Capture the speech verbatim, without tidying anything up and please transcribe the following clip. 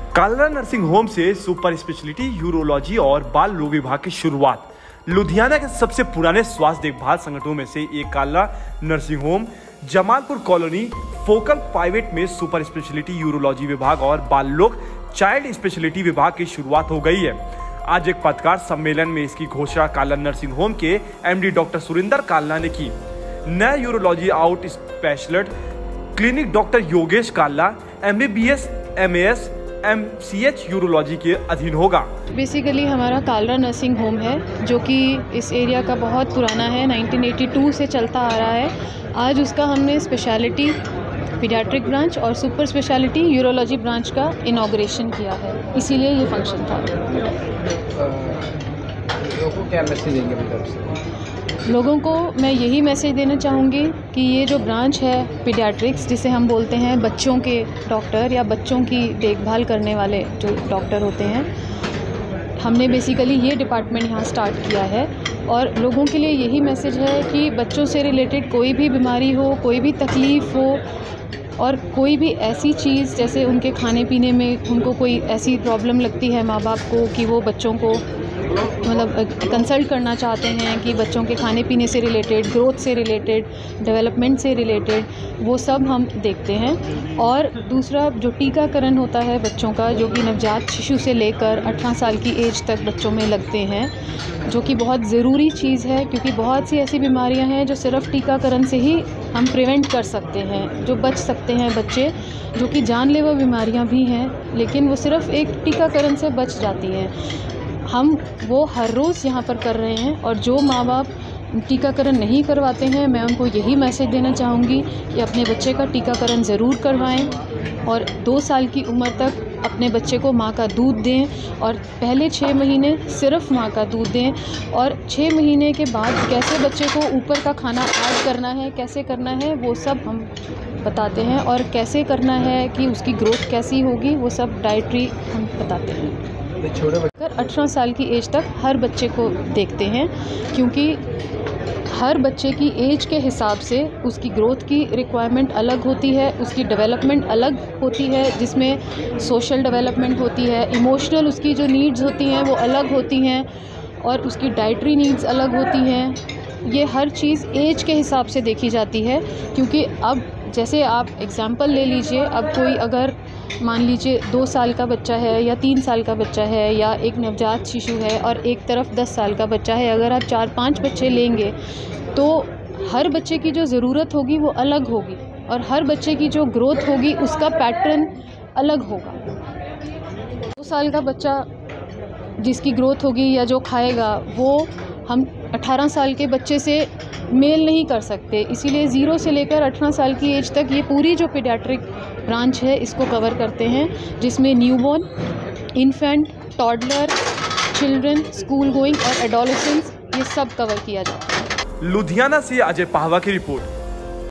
Kalra nursing home से super speciality urology और बाल रोग विभाग की शुरुआत। लुधियाना के सबसे पुराने स्वास्थ्य देखभाल संगठनों में से एक Kalra nursing home Jamalpur colony focal private में सुपर स्पेशलिटी यूरोलॉजी विभाग और बाल रोग चाइल्ड स्पेशलिटी विभाग की शुरुआत हो गई है। आज एक पत्रकार सम्मेलन में इसकी घोषणा कालरा नर्सिंग होम के एमडी डॉक्टर सुरेंद्र कालरा ने की। नया urology out specialist clinic doctor Yogesh Kalra MBBS MAS MCh urology के अधीन होगा। बेसिकली हमारा कालरा नर्सिंग होम है जो कि इस एरिया का बहुत पुराना है, नाइनटीन एटी टू से चलता आ रहा है। आज उसका हमने स्पेशलिटी पीडियाट्रिक ब्रांच और सुपर स्पेशलिटी यूरोलॉजी ब्रांच का इनॉग्रेशन किया है, इसीलिए ये फंक्शन था। लोगों को क्या मैसेज देंगे अपनी तरफ से? लोगों को मैं यही मैसेज देना चाहूँगी कि ये जो ब्रांच है पीडियाट्रिक्स, जिसे हम बोलते हैं बच्चों के डॉक्टर या बच्चों की देखभाल करने वाले जो डॉक्टर होते हैं, हमने बेसिकली ये डिपार्टमेंट यहाँ स्टार्ट किया है। और लोगों के लिए यही मैसेज है कि बच्चों से रिलेटेड कोई भी बीमारी हो, कोई भी तकलीफ़ हो और कोई भी ऐसी चीज़ जैसे उनके खाने पीने में उनको कोई ऐसी प्रॉब्लम लगती है माँ बाप को कि वो बच्चों को मतलब कंसल्ट करना चाहते हैं कि बच्चों के खाने पीने से रिलेटेड, ग्रोथ से रिलेटेड, डेवलपमेंट से रिलेटेड, वो सब हम देखते हैं। और दूसरा जो टीकाकरण होता है बच्चों का, जो कि नवजात शिशु से लेकर अठारह साल की एज तक बच्चों में लगते हैं, जो कि बहुत ज़रूरी चीज़ है क्योंकि बहुत सी ऐसी बीमारियां हैं जो सिर्फ टीकाकरण से ही हम प्रिवेंट कर सकते हैं, जो बच सकते हैं बच्चे, जो कि जानलेवा बीमारियां भी हैं लेकिन वो सिर्फ एक टीकाकरण से बच जाती हैं। हम वो हर रोज़ यहाँ पर कर रहे हैं और जो माँ बाप टीकाकरण नहीं करवाते हैं, मैं उनको यही मैसेज देना चाहूँगी कि अपने बच्चे का टीकाकरण ज़रूर करवाएं और दो साल की उम्र तक अपने बच्चे को माँ का दूध दें और पहले छः महीने सिर्फ माँ का दूध दें। और छः महीने के बाद कैसे बच्चे को ऊपर का खाना ऐड करना है, कैसे करना है, वो सब हम बताते हैं और कैसे करना है कि उसकी ग्रोथ कैसी होगी, वो सब डाइटरी हम बताते हैं। अठारह साल की एज तक हर बच्चे को देखते हैं क्योंकि हर बच्चे की एज के हिसाब से उसकी ग्रोथ की रिक्वायरमेंट अलग होती है, उसकी डेवलपमेंट अलग होती है, जिसमें सोशल डेवलपमेंट होती है, इमोशनल उसकी जो नीड्स होती हैं वो अलग होती हैं और उसकी डाइटरी नीड्स अलग होती हैं। ये हर चीज़ एज के हिसाब से देखी जाती है क्योंकि अब जैसे आप एग्ज़ाम्पल ले लीजिए, अब कोई अगर मान लीजिए दो साल का बच्चा है या तीन साल का बच्चा है या एक नवजात शिशु है और एक तरफ दस साल का बच्चा है, अगर आप चार पांच बच्चे लेंगे तो हर बच्चे की जो ज़रूरत होगी वो अलग होगी और हर बच्चे की जो ग्रोथ होगी उसका पैटर्न अलग होगा। दो साल का बच्चा जिसकी ग्रोथ होगी या जो खाएगा वो हम अठारह साल के बच्चे से मेल नहीं कर सकते, इसीलिए ज़ीरो से लेकर अठारह साल की एज तक ये पूरी जो पीडियाट्रिक ब्रांच है इसको कवर करते हैं, जिसमें newborn, infant, toddler, children, school going और एडोलेसेंस, ये सब कवर किया जाता है। लुधियाना से अजय पाहवा की रिपोर्ट।